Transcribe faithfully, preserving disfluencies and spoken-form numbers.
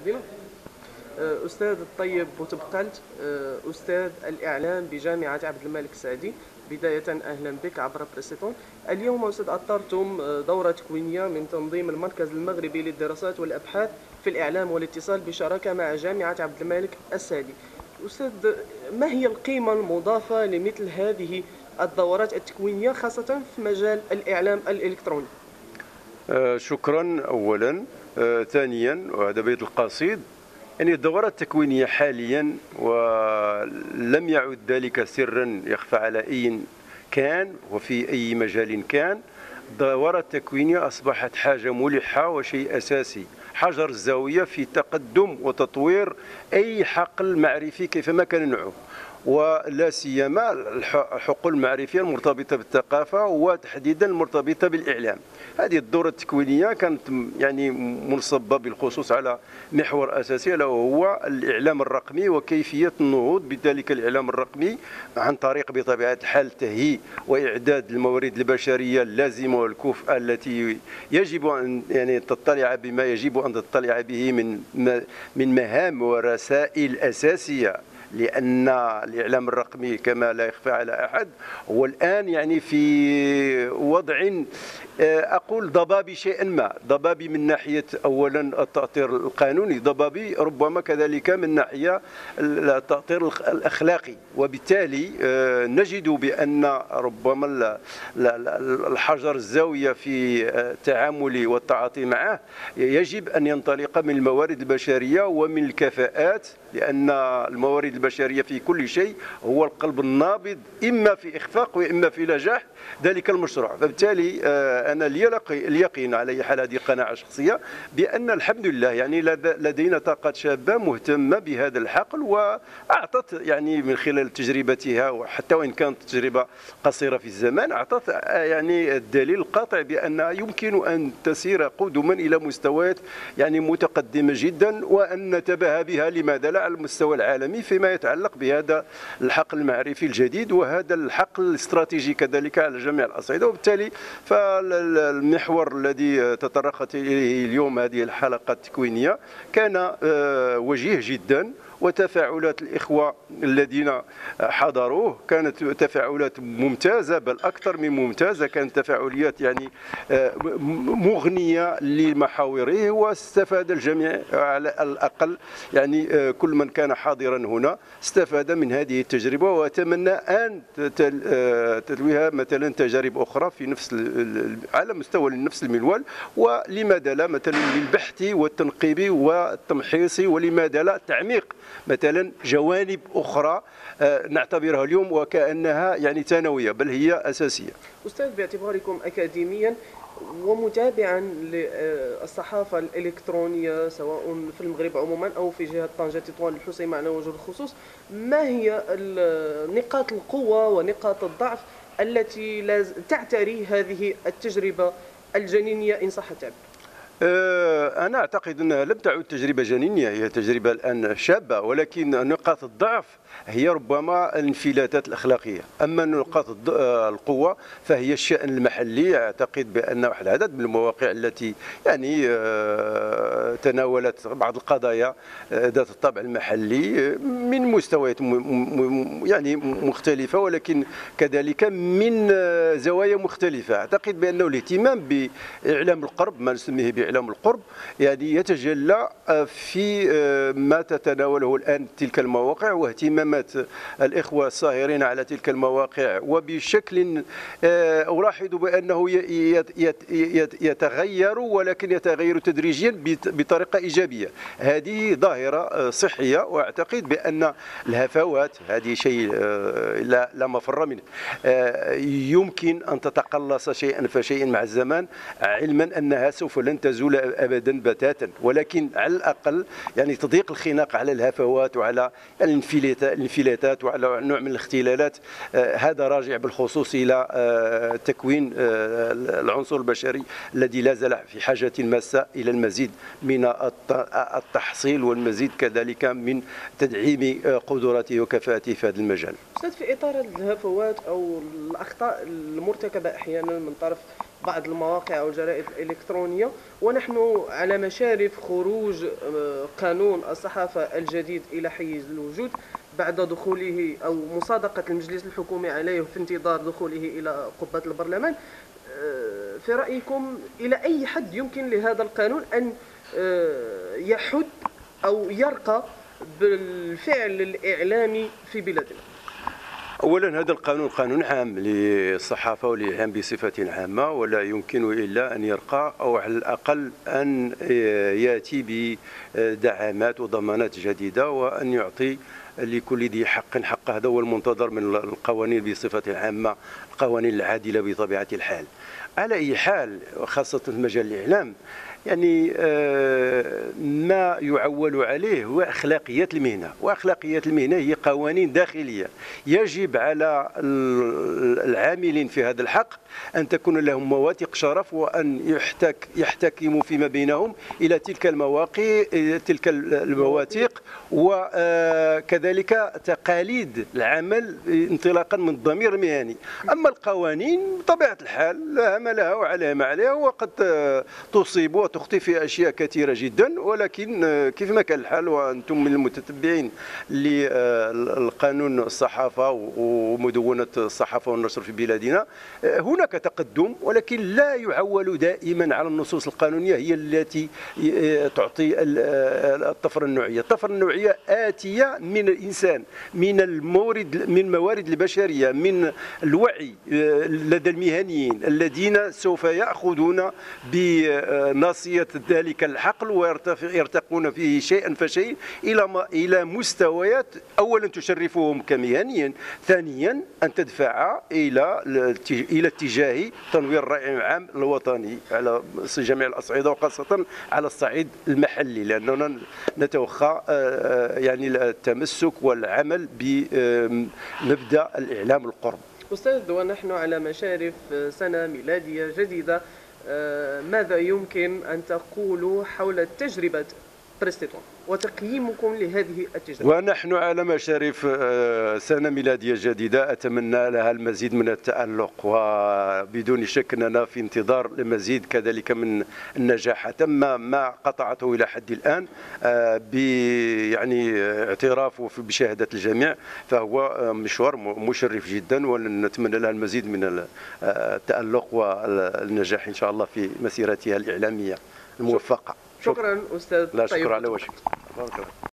بنا. أستاذ الطيب بوتبقلت، أستاذ الإعلام بجامعة عبد الملك السعدي، بداية أهلا بك عبر بريستون. اليوم أستاذ أطرتم دورة تكوينية من تنظيم المركز المغربي للدراسات والأبحاث في الإعلام والاتصال بشراكة مع جامعة عبد الملك السعدي. أستاذ، ما هي القيمة المضافة لمثل هذه الدورات التكوينية خاصة في مجال الإعلام الإلكتروني؟ آه شكرا أولا. آه ثانيا، وهذا بيت القصيد، يعني الدورات التكوينية حاليا ولم يعد ذلك سرا يخفى على أي كان وفي أي مجال كان. الدورات التكوينية أصبحت حاجة ملحة وشيء أساسي، حجر الزاوية في تقدم وتطوير أي حقل معرفي كيفما كان نوعه، ولا سيما الحقول المعرفية المرتبطة بالثقافة وتحديدا المرتبطة بالإعلام. هذه الدورة التكوينية كانت يعني منصبة بالخصوص على محور أساسي، الا وهو الإعلام الرقمي وكيفية النهوض بذلك الإعلام الرقمي عن طريق بطبيعة الحال تهيئ وإعداد الموارد البشرية اللازمة والكفء التي يجب أن يعني تطلع بما يجب أن تطلع به من من مهام ورسائل أساسية، لأن الإعلام الرقمي كما لا يخفى على أحد هو الآن يعني في وضع أقول ضبابي شيئا ما، ضبابي من ناحية أولا التأطير القانوني، ضبابي ربما كذلك من ناحية التأطير الأخلاقي، وبالتالي نجد بأن ربما الحجر الزاوية في التعامل والتعاطي معه يجب أن ينطلق من الموارد البشرية ومن الكفاءات، لأن الموارد البشرية في كل شيء هو القلب النابض إما في إخفاق وإما في نجاح ذلك المشروع. فبالتالي أنا لي اليقين على أي حال، هذه قناعة شخصية، بأن الحمد لله يعني لدينا طاقات شابة مهتمة بهذا الحقل، وأعطت يعني من خلال تجربتها وحتى وإن كانت تجربة قصيرة في الزمان أعطت يعني الدليل القاطع بأن يمكن أن تسير قدما إلى مستويات يعني متقدمة جدا، وأن نتباهى بها لماذا لا على المستوى العالمي فيما يتعلق بهذا الحقل المعرفي الجديد وهذا الحقل الاستراتيجي كذلك على جميع الأصعدة. وبالتالي فالمحور الذي تطرقت إليه اليوم هذه الحلقة التكوينية كان وجيه جدا، وتفاعلات الإخوة الذين حضروه كانت تفاعلات ممتازة، بل أكثر من ممتازة، كانت تفاعليات يعني مغنية لمحاوره، واستفاد الجميع على الأقل، يعني كل من كان حاضرا هنا استفاد من هذه التجربة، وأتمنى أن تتلوها مثلا تجارب أخرى في نفس على مستوى نفس المنوال، ولماذا لا مثلا للبحث والتنقيب والتمحيص، ولماذا لا تعميق مثلا جوانب أخرى نعتبرها اليوم وكأنها يعني ثانوية بل هي أساسية. أستاذ، باعتباركم أكاديميا ومتابعا للصحافة الإلكترونية سواء في المغرب عموما أو في جهة طنجة تطوان الحسيمة على وجه الخصوص، ما هي نقاط القوة ونقاط الضعف التي تعتري هذه التجربة الجنينية إن صح التعبير؟ أنا أعتقد أنها لم تعد تجربة جنينية، هي تجربة الآن شابة، ولكن نقاط الضعف هي ربما الانفلاتات الأخلاقية. أما نقاط القوة فهي الشأن المحلي. أعتقد بأن واحد العدد من المواقع التي يعني تناولت بعض القضايا ذات الطابع المحلي من مستويات يعني مختلفة، ولكن كذلك من زوايا مختلفة. أعتقد بأنه الاهتمام بإعلام القرب، ما نسميه بإعلام القرب، يعني يتجلى في ما تتناوله الآن تلك المواقع واهتمامات الإخوة الساهرين على تلك المواقع، وبشكل ألاحظ بأنه يتغير، ولكن يتغير تدريجيا بطريقة إيجابية. هذه ظاهرة صحية، وأعتقد بأن الهفوات هذه شيء لا, لا مفر منه، يمكن أن تتقلص شيئا فشيئا مع الزمان، علما أنها سوف لن تزول أبدا بتاتا، ولكن على الأقل يعني تضيق الخناق على الهفوات وعلى الانفلاتات وعلى نوع من الاختلالات. هذا راجع بالخصوص إلى تكوين العنصر البشري الذي لا زال في حاجة ماسة إلى المزيد من التحصيل والمزيد كذلك من تدعيم قدراته وكفاءته في هذا المجال. أستاذ، في إطار الهفوات أو الأخطاء المرتكبة أحيانا من طرف بعض المواقع أو الجرائد الإلكترونية، ونحن على مشارف خروج قانون الصحافة الجديد إلى حيز الوجود بعد دخوله أو مصادقة المجلس الحكومي عليه في انتظار دخوله إلى قبة البرلمان. في رأيكم إلى أي حد يمكن لهذا القانون أن يحد أو يرقى بالفعل الإعلامي في بلادنا؟ اولا هذا القانون قانون عام للصحافه والاعلام بصفه عامه، ولا يمكن الا ان يرقى او على الاقل ان ياتي بدعامات وضمانات جديده، وان يعطي لكل ذي حق حقه. هذا هو المنتظر من القوانين بصفه عامه، القوانين العادله بطبيعه الحال. على اي حال، خاصه في مجال الاعلام، يعني ما يعول عليه هو أخلاقيات المهنة، وأخلاقيات المهنة هي قوانين داخلية يجب على العاملين في هذا الحق أن تكون لهم مواثيق شرف، وأن يحتك يحتكموا فيما بينهم إلى تلك المواقع تلك المواثيق، وكذلك تقاليد العمل انطلاقا من الضمير المهني. أما القوانين بطبيعة الحال لها ما لها وعليها ما عليها، وقد تصيب وتخطئ في أشياء كثيرة جدا، ولكن كيف ما كان الحال وأنتم من المتتبعين للقانون الصحافة ومدونة الصحافة والنشر في بلادنا، هناك تقدم، ولكن لا يعول دائما على النصوص القانونية هي التي تعطي الطفرة النوعية. الطفرة النوعية آتية من الإنسان، من المورد من موارد البشرية، من الوعي لدى المهنيين الذين سوف يأخذون بناصية ذلك الحقل ويرتقون فيه شيئا فشيء إلى إلى مستويات أولا تشرفهم كمهنيين، ثانيا أن تدفع إلى إلى اتجاه تنوير الرأي العام الوطني على جميع الأصعدة، وخاصة على الصعيد المحلي، لأننا نتوخى يعني التمسك والعمل بمبدأ الإعلام القرب. أستاذ، ونحن على مشارف سنة ميلادية جديدة، ماذا يمكن أن تقولوا حول تجربة بريستيتون وتقييمكم لهذه التجربة؟ ونحن على مشارف سنة ميلادية جديدة أتمنى لها المزيد من التألق، وبدون شك أننا في انتظار المزيد كذلك من النجاحات. أما ما قطعته إلى حد الآن ب يعني اعتراف بشهادة الجميع فهو مشوار مشرف جدا، ونتمنى لها المزيد من التألق والنجاح إن شاء الله في مسيرتها الإعلامية الموفقة. شكرا أستاذ. لا شكرا على وجهك.